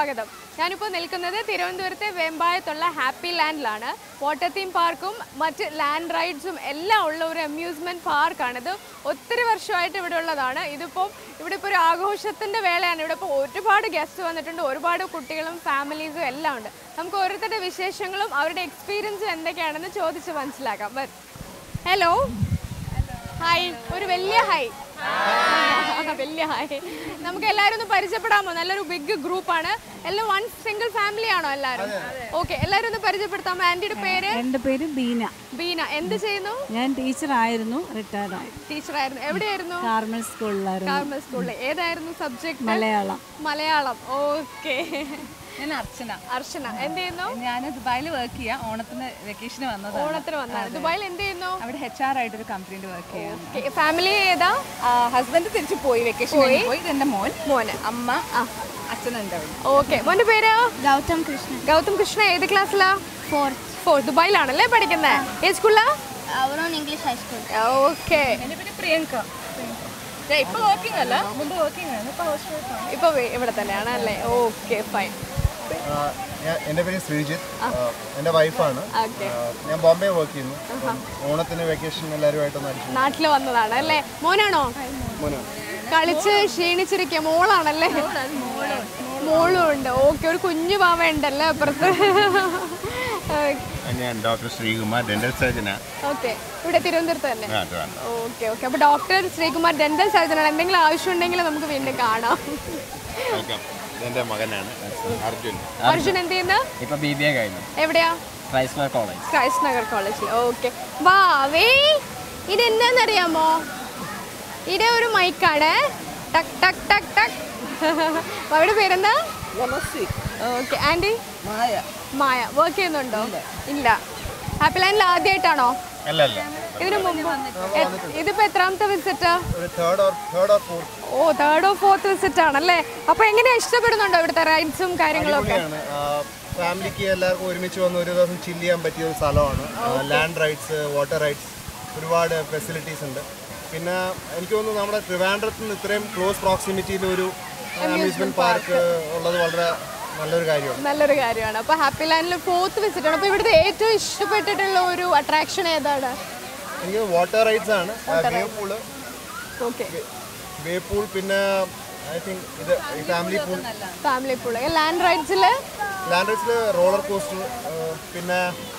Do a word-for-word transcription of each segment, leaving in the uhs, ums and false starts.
സ്വാഗതം. ഞാനിപ്പോൾ നിൽക്കുന്നത് തിരുവനന്തപുരത്തെ വെമ്പായത്തുള്ള ഹാപ്പി ലാൻഡിലാണ്. വാട്ടർ തീം പാർക്കും മറ്റ് ലാൻഡ് റൈഡ്സും എല്ലാം ഉള്ള ഒരു അമ്യൂസ്മെൻറ്റ് പാർക്കാണിത്. ഒത്തിരി വർഷമായിട്ട് ഇവിടെ ഉള്ളതാണ്. ഇതിപ്പോൾ ഇവിടെ ഇപ്പോൾ ഒരു ആഘോഷത്തിൻ്റെ വേളയാണ്. ഇവിടെ ഇപ്പോൾ ഒരുപാട് ഗസ്റ്റ് വന്നിട്ടുണ്ട്, ഒരുപാട് കുട്ടികളും ഫാമിലീസും എല്ലാം ഉണ്ട്. നമുക്ക് ഓരോരുത്തരുടെ വിശേഷങ്ങളും അവരുടെ എക്സ്പീരിയൻസും എന്തൊക്കെയാണെന്ന് ചോദിച്ച് മനസ്സിലാക്കാം. ഹലോ, ഹായ്, ഒരു വലിയ ഹായ്. വലിയ ഹായ്. നമുക്ക് എല്ലാവരും ഒന്ന് പരിചയപ്പെടാമോ? നല്ലൊരു ബിഗ് ഗ്രൂപ്പാണ്. എല്ലാം വൺ സിംഗിൾ ഫാമിലി ആണോ എല്ലാവരും? ഓക്കെ, എല്ലാവരും ഒന്ന് പരിചയപ്പെടുത്താമോ? ആന്റിയുടെ പേര്? എന്റെ പേര് ബീന. ബീന, എന്ത് ചെയ്യുന്നു? ഞാൻ ടീച്ചർ ആയിരുന്നു, റിട്ടയർഡ് ആയി. ടീച്ചർ ആയിരുന്നു. എവിടെയായിരുന്നു? കാർമൽ സ്കൂളിലായിരുന്നു. കാർമൽ സ്കൂളിൽ. ഏതായിരുന്നു സബ്ജക്ട്? മലയാളം. മലയാളം. ഓക്കെ. ഞാൻ അർച്ചന. അർച്ചന, എന്ത് ചെയ്യുന്നു? ഞാൻ ദുബായിൽ വർക്ക് ചെയ്യാം. ഓണത്തിന് വെക്കേഷന് വന്നതാണ്. ഓണത്തിന് വന്നതാണ്. ദുബായിൽ എന്ത് ചെയ്യുന്നു? അവിടെ എച്ച് ആർ ആയിട്ടൊരു കമ്പനിയിൽ വർക്ക് ചെയ്യാം. ഫാമിലി ഏതാ? ഹസ്ബൻഡ് തിരിച്ചു പോയി, വെക്കേഷൻ പോയി. ഇതെന്റെ മോൻ. മോന്. അമ്മ, അച്ഛനുണ്ട്. ഓക്കെ. മോന്റെ പേര്? ഗൗതം കൃഷ്ണ. ഗൗതം കൃഷ്ണ. ഏത് ക്ലാസ്സിലാ? ഫോർത്ത്. ഫോർത്ത്. ദുബായിലാണല്ലേ പഠിക്കുന്നത്? ഏത് സ്കൂളിലാ? Our own English high school. ഓക്കെ. എന്റെ പേര് പ്രിയങ്ക. ഇപ്പൊ വർക്കിംഗ് അല്ല, മുമ്പ് വർക്കിംഗ് ആണ്. ഇപ്പൊ ഇവിടെ തന്നെയാണ് അല്ലേ? Okay, fine. എൻ്റെ പേര് ശ്രീജിത്ത്, എൻ്റെ വൈഫാണ്. ഞാൻ ബോംബെ വർക്ക് ചെയ്യുന്നു. ഓണത്തിന് വെക്കേഷൻ എല്ലാവരുമായിട്ടൊന്ന് നാട്ടിൽ വന്നതാണ് അല്ലേ? മോനാണോ? കളിച്ച് ക്ഷീണിച്ചിരിക്കുക. മോളാണല്ലേ? മോളും ഉണ്ട്. ഓക്കെ, ഒരു കുഞ്ഞു പാവ ഉണ്ടല്ലേ അപ്പുറത്ത്? ഞാൻ ഡോക്ടർ ശ്രീകുമാർ, ഡെന്റൽ സർജനാ. ഓക്കെ, ഇവിടെ തിരുവനന്തപുരത്ത് തന്നെ. Okay okay. അപ്പോൾ ഡോക്ടർ ശ്രീകുമാർ ഡെന്റൽ സർജനാണ്. എന്തെങ്കിലും ആവശ്യം ഉണ്ടെങ്കിൽ നമുക്ക് വീണ്ടും കാണാം. എന്റെ മകനാണ് അർജുൻ. അർജുൻ എന്ത് ചെയ്യുന്നു? ഇപ്പൊ ബി ബി എ കഴിഞ്ഞു. എവിടെയാ? Christ college. ക്രൈസ്റ്റ് നഗർ കോളേജിൽ. ഓക്കെ. വാവേ, ഇത് എന്താണെന്നറിയാമോ? ഇത് ഒരു മൈക്കാണ്. ടക് ടക് ടക് ടക്. അവിടെ പേരെന്താ? Okay. Aunty? Maya. Maya. Work ചെയ്യുന്നുണ്ടോ? ഇല്ല. ഹാപ്പി ലാൻഡിൽ ആദ്യമായിട്ടാണോ? ഇതിനു മുമ്പ്? ഇതിപ്പോ എത്രാമത്തെ വിസിറ്റ്? ഓ, തേർഡ് ഓർ ഫോർത്ത് വിസിറ്റ് ആണല്ലേ? അപ്പൊ എങ്ങനെയാ, ഇഷ്ടപ്പെടുന്നുണ്ടോ ഇവിടുത്തെ റൈഡ്സും കാര്യങ്ങളൊക്കെ? ഫാമിലിക്ക് എല്ലാവർക്കും ഒരുമിച്ച് വന്ന് ഒരു ദിവസം ചില്ല് ചെയ്യാൻ പറ്റിയ ഒരു സ്ഥലമാണ്. ലാൻഡ് റൈഡ്സ്, വാട്ടർ റൈഡ്സ്, ഒരുപാട് ഫെസിലിറ്റീസ് ഉണ്ട്. പിന്നെ എനിക്ക് തോന്നുന്നു നമ്മുടെ ട്രിവാൻഡ്രത്ത് നിന്ന് ഇത്രയും ക്ലോസ് പ്രോക്സിമിറ്റിയിൽ ഒരു അമ്യൂസ്മെന്റ് പാർക്ക് ഉള്ളത് വളരെ നല്ലൊരു കാര്യമാണ്. നല്ലൊരു കാര്യമാണ്. അപ്പോൾ ഹാപ്പി ലാൻഡിൽ ഫോർത്ത് വിസിറ്റ് ആണ്. അപ്പോൾ ഇവിടുത്തെ ഏറ്റവും ഇഷ്ടപ്പെട്ടിട്ടുള്ള ഒരു അട്രാക്ഷൻ ഏതാണ്? എനിക്ക് വാട്ടർ റൈഡ്സ് ആണ്. Wave pool. ഓക്കെ. വേവ് പൂൾ, പിന്നെ ഐ തിങ്ക് ഇത് family pool. Family pool. Land റൈഡ്സിൽ? ലാൻഡ് റൈഡ്സിൽ റോളർ കോസ്റ്റർ, പിന്നെ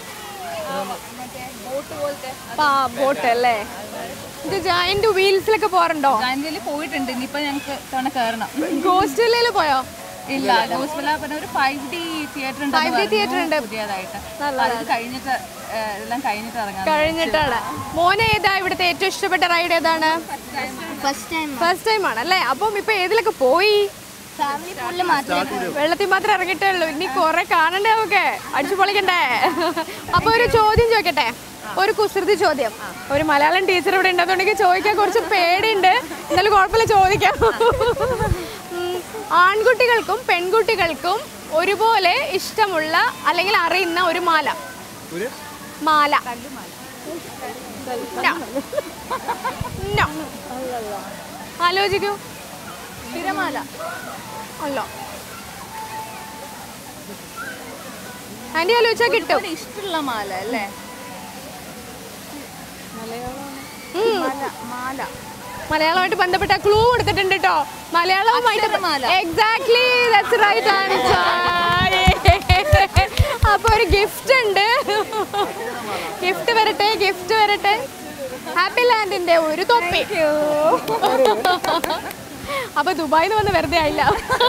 ബോട്ട് അല്ലേ? ഇത് ജയന്റ് വീൽസിലൊക്കെ പോകാറുണ്ടോ? ജയന്റിൽ പോയിട്ടുണ്ട്. ഇനിയിപ്പോ ഞങ്ങൾക്ക് തവണ കയറണം. ഗോസ്റ്റ് വില്ലയിൽ പോയോ? ഇല്ല, ഗോസ്റ്റ് വില്ല പറഞ്ഞ ഒരു ഫൈവ് ഡി തിയേറ്റർ ഉണ്ട്. ഫൈവ് ഡി തിയേറ്റർ ഉണ്ട് പുതിയതായിട്ട്. അത് കഴിഞ്ഞിട്ട് എല്ലാം കഴിഞ്ഞിട്ട് ഇറങ്ങാം. കഴിഞ്ഞിട്ടാണ്. മോനെ ഏതാ ഇവിടുത്തെ ഏറ്റവും ഇഷ്ടപ്പെട്ട റൈഡ് ഏതാണ്? First time. ഫസ്റ്റ് ടൈം ആണല്ലേ? അപ്പം ഇപ്പൊ ഏതിലൊക്കെ പോയി? ഫാമിലി പൂളിൽ മാത്രം. വെള്ളത്തിൽ മാത്രമേ ഇറങ്ങിയിട്ടേ ഉള്ളൂ. ഇനി കുറെ കാണണ്ടേ നമുക്ക്? അടിച്ചു പൊളിക്കണ്ടേ? അപ്പൊ ഒരു ചോദ്യം ചോദിക്കട്ടെ, ഒരു കുസൃതി ചോദ്യം. ഒരു മലയാളം ടീച്ചർ ഇവിടെ ഉണ്ടെന്നുണ്ടെങ്കിൽ ചോദിക്കാൻ കുറച്ച് പേടിയുണ്ട്. എന്നാലും കുഴപ്പമില്ല, ചോദിക്കാം. ആൺകുട്ടികൾക്കും പെൺകുട്ടികൾക്കും ഒരുപോലെ ഇഷ്ടമുള്ള അല്ലെങ്കിൽ അറിയുന്ന ഒരു മാല. മാല. ആലോചിക്കൂ. തിരമാല അല്ല. ആന്റി ആലോചിച്ചാ കിട്ടും. ഇഷ്ടമുള്ള മാല അല്ലേ? മാല. മലയാളമായിട്ട് ബന്ധപ്പെട്ട ക്ലൂ കൊടുത്തിട്ടുണ്ട് കേട്ടോ. മലയാളവുമായിട്ട് എക്സാക്ട്ലി, ദാറ്റ്സ് റൈറ്റ് ആൻസർ. അപ്പൊ ഒരു ഗിഫ്റ്റ് ഉണ്ട്. ഗിഫ്റ്റ് വരട്ടെ, ഗിഫ്റ്റ് വരട്ടെ. ഹാപ്പി ലാൻഡിന്റെ ഒരു തൊപ്പി. അപ്പൊ ദുബായിന്ന് വന്ന് വെറുതെ ആയില്ല,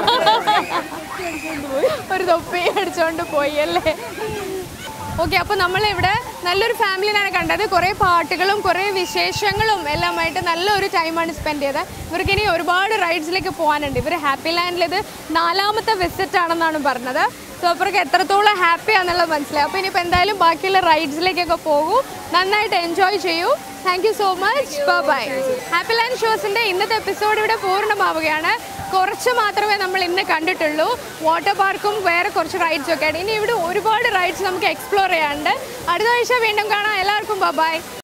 ഒരു തൊപ്പി അടിച്ചോണ്ട് പോയി അല്ലേ? ഓക്കെ. അപ്പോൾ നമ്മളിവിടെ നല്ലൊരു ഫാമിലിനാണ് കണ്ടത്. കുറേ പാട്ടുകളും കുറേ വിശേഷങ്ങളും എല്ലാമായിട്ട് നല്ലൊരു ടൈമാണ് സ്പെൻഡ് ചെയ്തത്. ഇവർക്ക് ഇനി ഒരുപാട് റൈഡ്സിലേക്ക് പോകാനുണ്ട്. ഇവർ ഹാപ്പി ലാൻഡിൽ ഇത് നാലാമത്തെ വിസിറ്റ് ആണെന്നാണ് പറഞ്ഞത്. സോ അവർക്ക് എത്രത്തോളം ഹാപ്പിയാണെന്നുള്ളത് മനസ്സിലായി. അപ്പോൾ ഇനിയിപ്പോൾ എന്തായാലും ബാക്കിയുള്ള റൈഡ്സിലേക്കൊക്കെ പോകൂ, നന്നായിട്ട് എൻജോയ് ചെയ്യൂ. Thank you so much. Bye. Happy land ഷോസിൻ്റെ ഇന്നത്തെ എപ്പിസോഡ് ഇവിടെ പൂർണ്ണമാവുകയാണ്. കുറച്ച് മാത്രമേ നമ്മൾ ഇന്ന് കണ്ടിട്ടുള്ളൂ. വാട്ടർ പാർക്കും വേറെ കുറച്ച് റൈഡ്സും ഒക്കെ ആയിട്ട്. ഇനി ഇവിടെ ഒരുപാട് റൈഡ്സ് നമുക്ക് എക്സ്പ്ലോർ ചെയ്യാനുണ്ട്. അടുത്ത ആഴ്ച വീണ്ടും കാണാം. എല്ലാവർക്കും ബൈ.